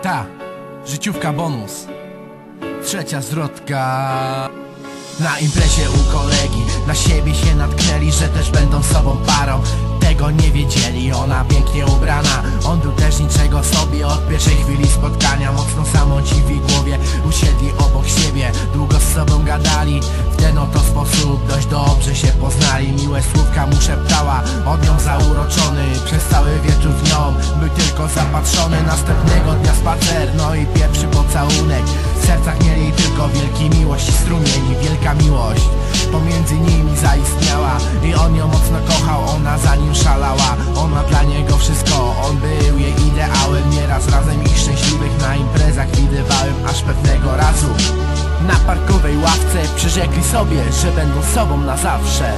Ta, życiówka bonus. Trzecia zwrotka. Na imprezie u kolegi na siebie się natknęli, że też będą sobą parą. Tego nie wiedzieli, ona pięknie ubrana, on był też niczego sobie. Od pierwszej chwili spotkania mocno samo dziwi głowie. Usiedli obok siebie, długo z sobą gadali. W ten oto sposób dość dobrze się poznali. Miłe słówka mu szeptała, od nią zauroczony. Przez cały wieczór z nią był tylko zapatrzony. Następnego dnia spacer, no i pierwszy pocałunek. W sercach mieli tylko wielki miłości strumieni. Wielka miłość pomiędzy nimi zaistniała i on ją mocno kochał, ona za nim szalała. Ona dla niego wszystko, on był jej ideałem. Nieraz razem ich szczęśliwych na imprezach widywałem. Aż pewnego razu na parkowej ławce przyrzekli sobie, że będą sobą na zawsze.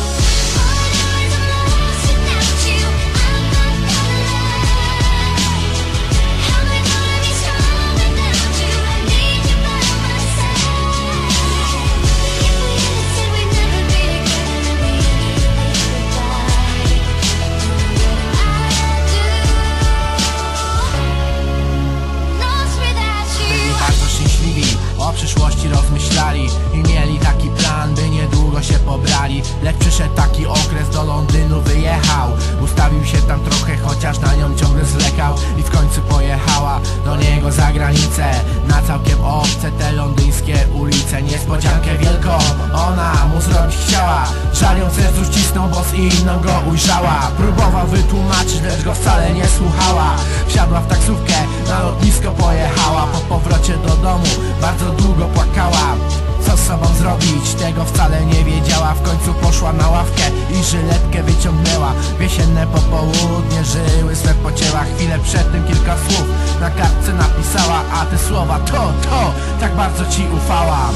O przyszłości rozmyślali i mieli taki plan, by niedługo się pobrali. Lecz przyszedł taki okres, do Londynu wyjechał. Ustawił się tam trochę, chociaż na nią ciągle zwlekał. I w końcu pojechała do niego za granicę, na całkiem obce te londyńskie ulice. Niespodziankę wielką ona mu zrobić chciała. Żal ją sercu ścisnął, bo z inną go ujrzała. Próbował wytłumaczyć, lecz go wcale nie słuchała. Wsiadła w taksówkę, na lotnisko pojechała. Po powrocie do domu bardzo długo płakała. Co z sobą zrobić, tego wcale nie wiedziała. W końcu poszła na ławkę i żyletkę wyciągnęła. W jesienne popołudnie żyły swe pocięła. Chwilę przed tym kilka słów na kartce napisała. A te słowa to, tak bardzo ci ufałam.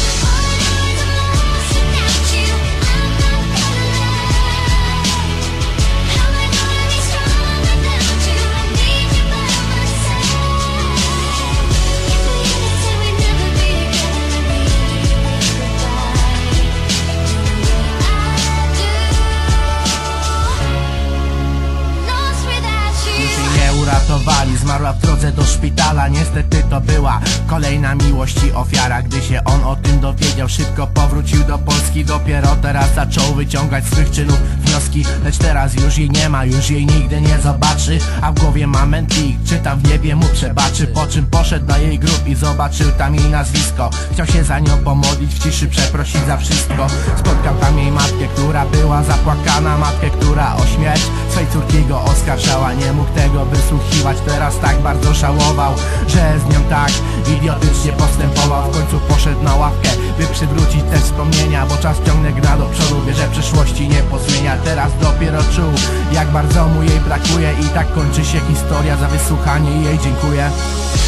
Uratowali, zmarła w drodze do szpitala. Niestety to była kolejna miłość i ofiara. Gdy się on o tym dowiedział, szybko powrócił do Polski. Dopiero teraz zaczął wyciągać z swych czynów wnioski. Lecz teraz już jej nie ma, już jej nigdy nie zobaczy. A w głowie ma mętlik, czy tam w niebie mu przebaczy. Po czym poszedł na jej grób i zobaczył tam jej nazwisko. Chciał się za nią pomodlić, w ciszy przeprosić za wszystko. Spotkał tam jej matkę, która była zapłakana. Matkę, która o śmierć swej córki go oskarżała. Nie mógł tego wysłuchiwać, teraz tak bardzo żałował, że z nią tak idiotycznie postępował. W końcu poszedł na ławkę, by przywrócić te wspomnienia, bo czas ciągle gra do przodu, wie, że przeszłości nie pozmienia. Teraz dopiero czuł, jak bardzo mu jej brakuje. I tak kończy się historia, za wysłuchanie jej dziękuję.